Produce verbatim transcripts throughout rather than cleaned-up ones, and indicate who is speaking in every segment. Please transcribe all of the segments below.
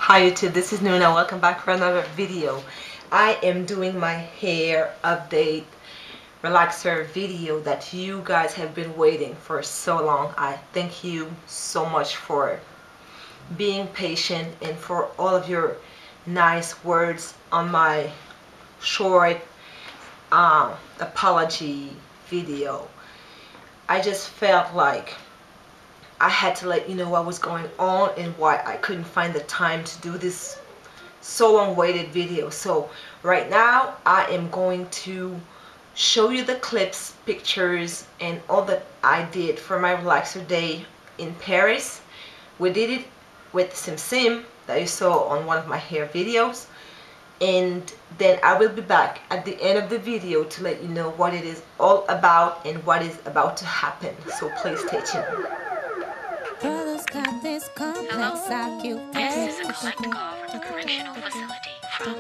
Speaker 1: Hi YouTube, this is Nuna. Welcome back for another video. I am doing my hair update relaxer video that you guys have been waiting for so long. I thank you so much for being patient and for all of your nice words on my short uh, apology video. I just felt like I had to let you know what was going on and why I couldn't find the time to do this so long awaited video. So right now I am going to show you the clips, pictures, and all that I did for my relaxer day in Paris. We did it with Sim Sim that you saw on one of my hair videos, and then I will be back at the end of the video to let you know what it is all about and what is about to happen. So please stay tuned.
Speaker 2: Brothers got this complex occupation.
Speaker 3: This is a collect call from the correctional facility from...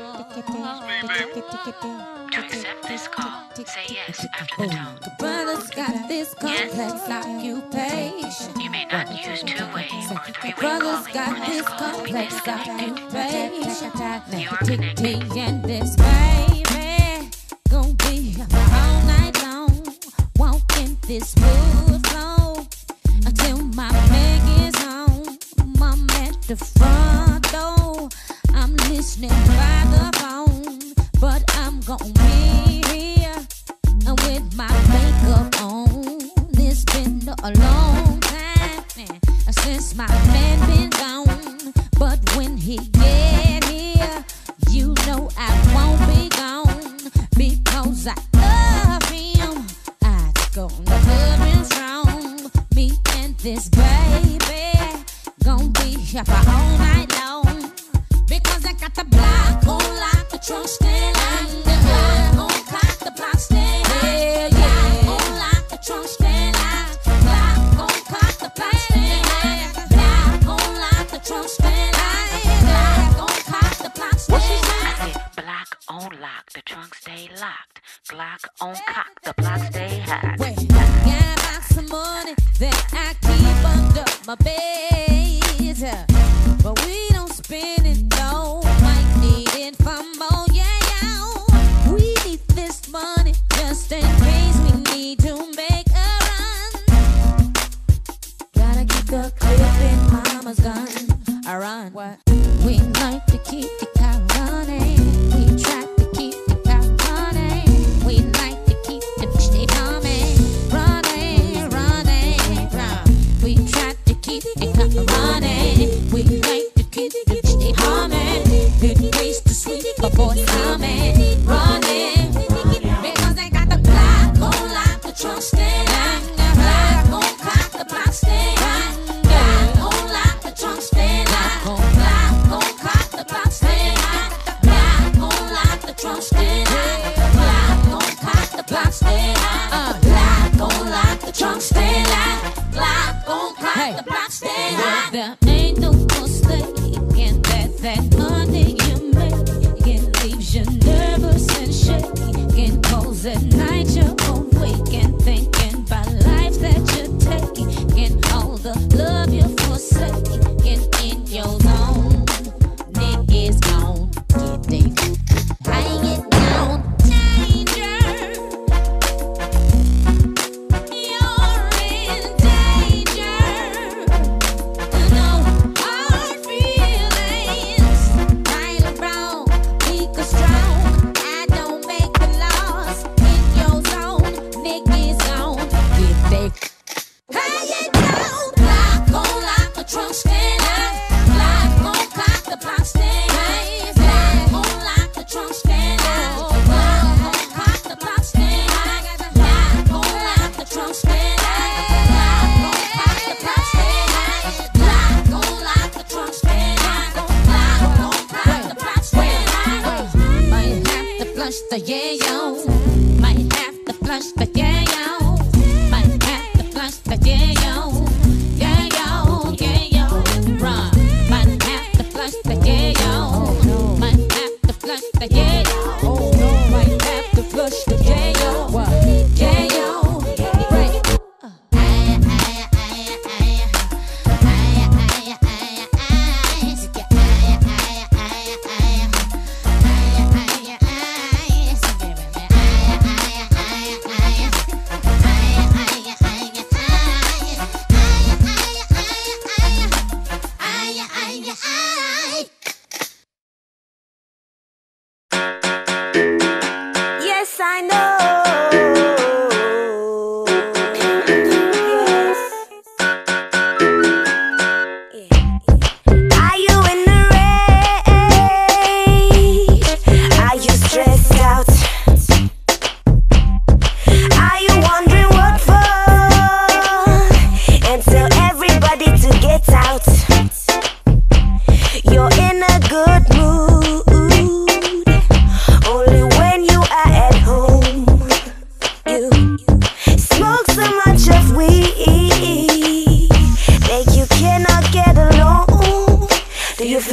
Speaker 3: To accept this call, say yes after the tone.
Speaker 2: The brothers got this complex
Speaker 3: Yes.
Speaker 2: occupation.
Speaker 3: You may not use two-way or three-way
Speaker 2: Brothers
Speaker 3: calling
Speaker 2: got
Speaker 3: or this
Speaker 2: this
Speaker 3: call will be
Speaker 2: complex
Speaker 3: disconnected.
Speaker 2: occupation.
Speaker 3: You are connected.
Speaker 2: Me and this baby gon' be all night long, walking this smooth flow until my leg is home. I'm at the front door, I'm listening by the phone, but I'm gon' be here with my makeup on. It's been a long time since my man been gone, but when he get here, you know I won't be gone, because I love him. I gonna love him strong. Me and this baby gon' be here for all night long, because I got the block on lock, the trunk stand lock, the block on cock, the block stand lock, yeah, yeah. Block on lock, the trunk stand lock, block on cock, the block stand lock, block on lock, the trunk stand lock, block on cock, the block stand lock.
Speaker 3: I said block on lock, the trunk stay locked. Glock on cock, the block stay hot.
Speaker 2: Wait, got about some money that I keep under my bed, but we don't spend it though. Might need it for more, yeah, yeah. We need this money just in case we need to make a run. Gotta keep the clip in mama's gun. I run. What? We like to keep the car running. We try to keep the car running. We like to keep the stay humming, running, running, run. We try to keep the car running. We like to keep the stay humming. Good ways to sweep a boy coming, running. Because they got the block on lock, the trunk stand lock, block on cock, the block stand lock, block on lock, the trunk stand lock, block on cock, the block stand lock, block on lock, the trunk stand lock, block on cock, the block stand lock, block on lock, the trunk stand lock, block on cock, the block stand lock. There ain't no mistaking that that money you make leaves you nervous and shaking, 'cause at night you're awake and thinking about life that you're taking, all the love you're forsaking in your zone. Niggas gon' get they hang it down. Danger, you're in danger. No hard feelings, right or wrong, weak or strong. I don't make the laws in your zone. Niggas gon' get they hang it down. Block on lock, the trunk stand lock, block on cock, the block stand lock, block on lock, the trunk stand lock, block on cock, the block stand lock, block on lock, the trunk stand lock, block on cock, the block stand lock, block on lock, the trunk stand lock, block on cock, the block stand lock. Might have to flush the yayo, might have to flush the yayo, might have to flush the yayo, yayo, yayo, run. Might have to flush the yayo, might have to flush the yayo, might have to flush the yayo, yayo, break. Ay, ay, ay, ay, ay, ay, ay, ay, ay, ay, ay, ay,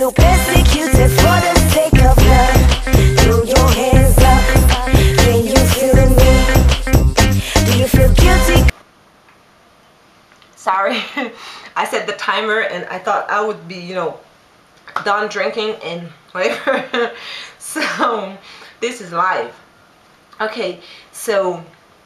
Speaker 4: feel persecuted for the sake of love? Throw your hands up. Can you feel me? Do you feel guilty?
Speaker 1: Sorry, I set the timer and I thought I would be, you know, done drinking and whatever. So this is live. Okay, so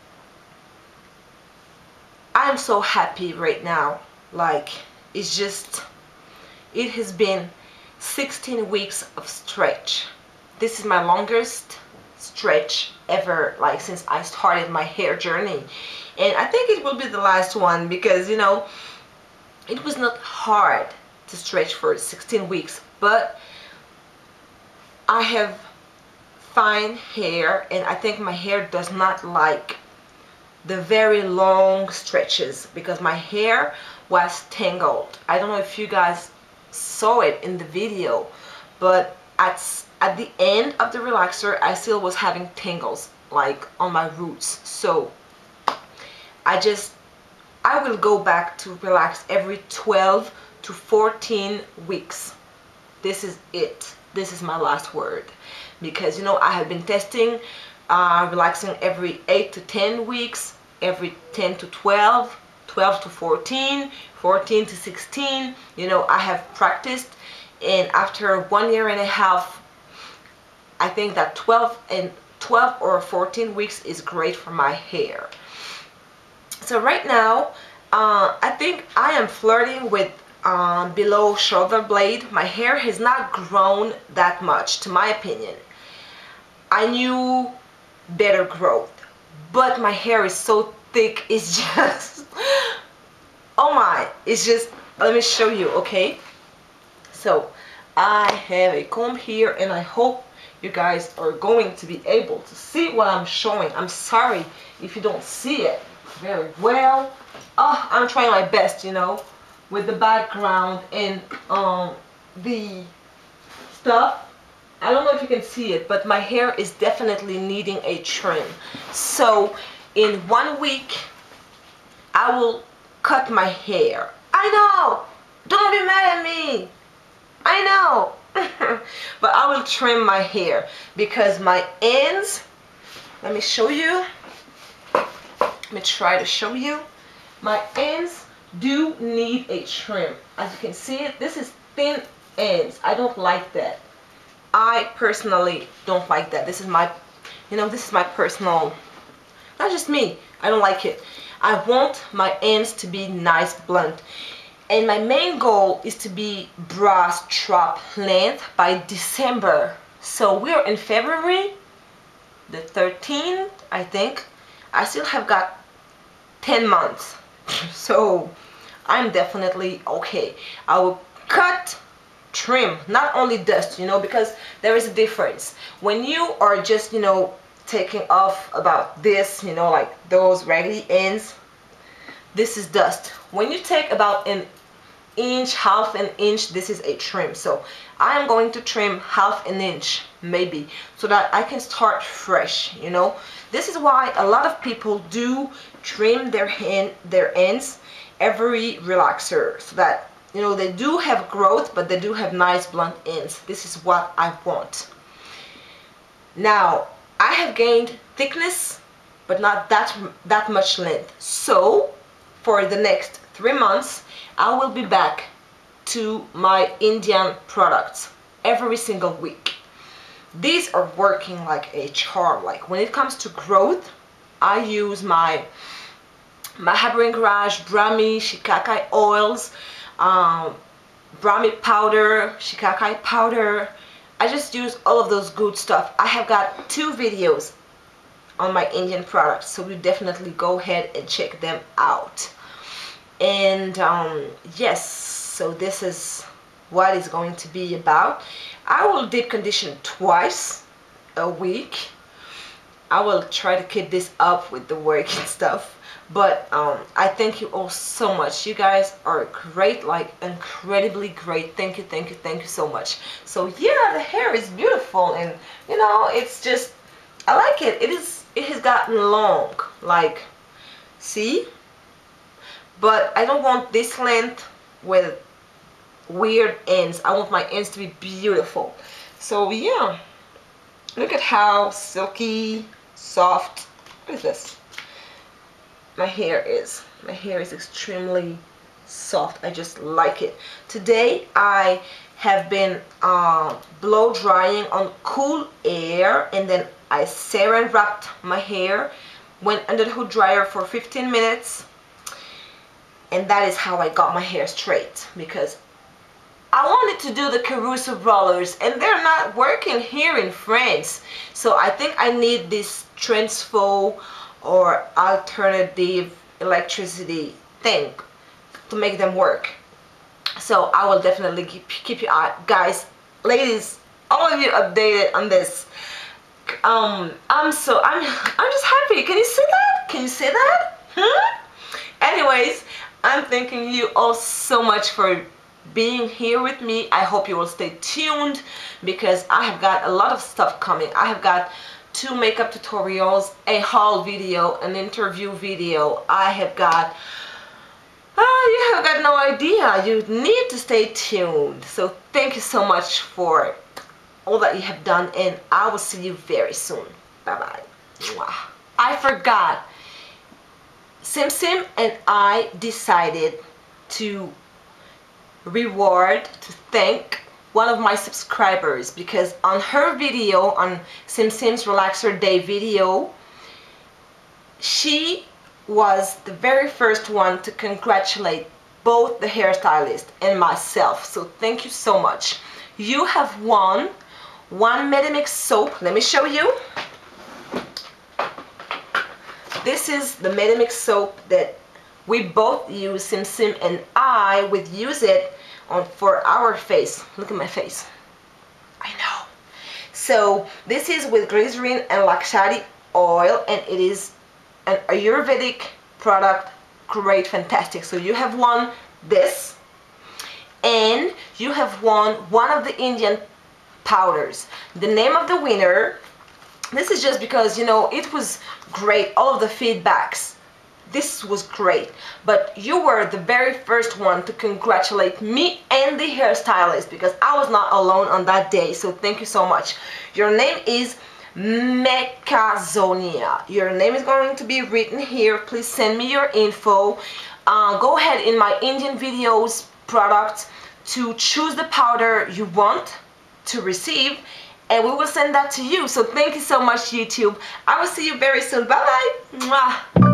Speaker 1: I'm so happy right now. Like, it's just, it has been sixteen weeks of stretch. This is my longest stretch ever, like since I started my hair journey, and I think it will be the last one, because you know it was not hard to stretch for sixteen weeks, but I have fine hair and I think my hair does not like the very long stretches because my hair was tangled. I don't know if you guys saw it in the video, but at at the end of the relaxer I still was having tangles like on my roots. So I just I will go back to relax every twelve to fourteen weeks. This is it. This is my last word, because you know I have been testing uh, relaxing every eight to ten weeks, every ten to twelve, twelve to fourteen, fourteen to sixteen. You know, I have practiced, and after one year and a half, I think that twelve and twelve or fourteen weeks is great for my hair. So right now, uh, I think I am flirting with um, below shoulder blade. My hair has not grown that much, to my opinion. I knew better growth, but my hair is so thick, it's just, oh my, it's just, let me show you, okay? So I have a comb here, and I hope you guys are going to be able to see what I'm showing. I'm sorry if you don't see it very well. Oh, I'm trying my best, you know, with the background and um, the stuff. I don't know if you can see it, but my hair is definitely needing a trim. So in one week, I will cut my hair. I know, don't be mad at me. I know. But I will trim my hair because my ends, let me show you. Let me try to show you. My ends do need a trim. As you can see it, this is thin ends. I don't like that. I personally don't like that. This is my, you know, this is my personal, not just me. I don't like it. I want my ends to be nice blunt. And my main goal is to be bra strap length by December. So we're in February, the thirteenth, I think. I still have got ten months. So I'm definitely okay. I will cut, trim, not only dust, you know, because there is a difference. When you are just, you know, taking off about this, you know, like those raggedy ends, this is dust. When you take about an inch, half an inch, this is a trim. So I am going to trim half an inch maybe, so that I can start fresh, you know. This is why a lot of people do trim their hand their ends every relaxer, so that, you know, they do have growth, but they do have nice blunt ends. This is what I want. Now I have gained thickness, but not that that much length. So for the next three months I will be back to my Indian products every single week. These are working like a charm. Like when it comes to growth, I use my Mahabharin Garage, Brahmi, Shikakai oils, um, Brahmi powder, Shikakai powder. I just use all of those good stuff. I have got two videos on my Indian products, so we definitely go ahead and check them out. And um, yes, so this is what it's going to be about. I will deep condition twice a week. I will try to keep this up with the work and stuff. But um, I thank you all so much. You guys are great, like incredibly great. Thank you, thank you, thank you so much. So yeah, the hair is beautiful, and you know, it's just, I like it. It is, it has gotten long, like, see? But I don't want this length with weird ends. I want my ends to be beautiful. So yeah, look at how silky, soft, what is this? My hair is. My hair is extremely soft. I just like it. Today I have been uh, blow drying on cool air, and then I saran wrapped my hair, went under the hood dryer for fifteen minutes, and that is how I got my hair straight, because I wanted to do the Caruso rollers and they're not working here in France. So I think I need this transfo or alternative electricity thing to make them work. So I will definitely keep, keep you uh, guys, ladies, all of you updated on this. Um, I'm so I'm I'm just happy. Can you see that? Can you see that? Hmm? Anyways, I'm thanking you all so much for being here with me. I hope you will stay tuned, because I have got a lot of stuff coming. I have got two makeup tutorials, a haul video, an interview video. I have got oh, you have got no idea. You need to stay tuned. So thank you so much for all that you have done, and I will see you very soon. Bye bye. Mwah. I forgot, Sim Sim and I decided to reward, to thank one of my subscribers, because on her video, on Sim Sim's Relaxer Day video, she was the very first one to congratulate both the hairstylist and myself. So thank you so much. You have won one Medimix soap. Let me show you. This is the Medimix soap that we both use, Sim Sim and I would use it on for our face. Look at my face. I know. So this is with glycerin and lakshadi oil, and it is an Ayurvedic product. Great, fantastic. So you have won this, and you have won one of the Indian powders. The name of the winner, this is just because, you know, it was great, all of the feedbacks. This was great, but you were the very first one to congratulate me and the hairstylist, because I was not alone on that day. So thank you so much. Your name is Mekazonia. Your name is going to be written here. Please send me your info. Uh, go ahead in my Indian videos product to choose the powder you want to receive, and we will send that to you. So thank you so much, YouTube. I will see you very soon. Bye bye. Mwah.